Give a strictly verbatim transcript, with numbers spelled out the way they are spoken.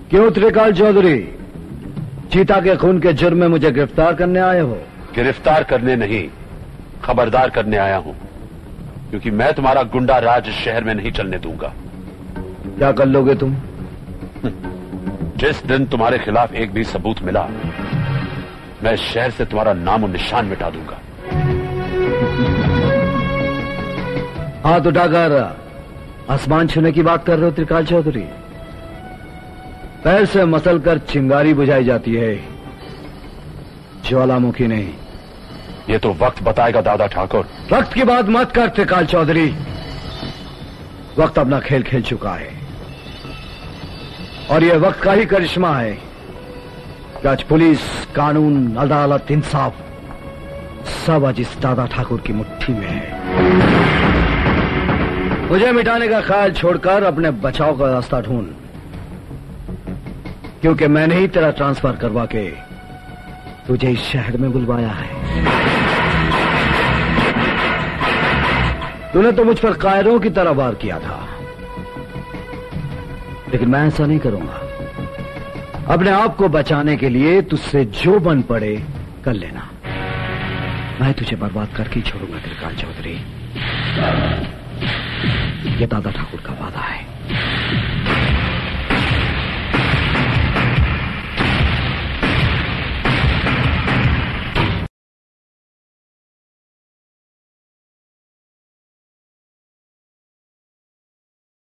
क्यों त्रिकाल चौधरी, चीता के खून के जुर्म में मुझे गिरफ्तार करने आए हो? गिरफ्तार करने नहीं, खबरदार करने आया हूं, क्योंकि मैं तुम्हारा गुंडा राज इस शहर में नहीं चलने दूंगा। क्या कर लोगे तुम? जिस दिन तुम्हारे खिलाफ एक भी सबूत मिला, मैं इस शहर से तुम्हारा नाम और निशान मिटा दूंगा। हाथ उठाकर आसमान छूने की बात कर रहे हो त्रिकाल चौधरी? पैर से मसल कर चिंगारी बुझाई जाती है, ज्वालामुखी नहीं। ये तो वक्त बताएगा दादा ठाकुर। वक्त की बात मत कर त्रिकाल चौधरी, वक्त अपना खेल खेल चुका है और यह वक्त का ही करिश्मा है कि आज पुलिस, कानून, अदालत, इंसाफ सब आज इस दादा ठाकुर की मुट्ठी में है। मुझे मिटाने का ख्याल छोड़कर अपने बचाव का रास्ता ढूंढ, क्योंकि मैंने ही तेरा ट्रांसफर करवा के तुझे इस शहर में बुलवाया है। तूने तो मुझ पर कायरों की तरह वार किया था, लेकिन मैं ऐसा नहीं करूंगा। अपने आप को बचाने के लिए तुझसे जो बन पड़े कर लेना, मैं तुझे बर्बाद करके ही छोड़ूंगा त्रिकाल चौधरी। ये दादा ठाकुर का वादा है।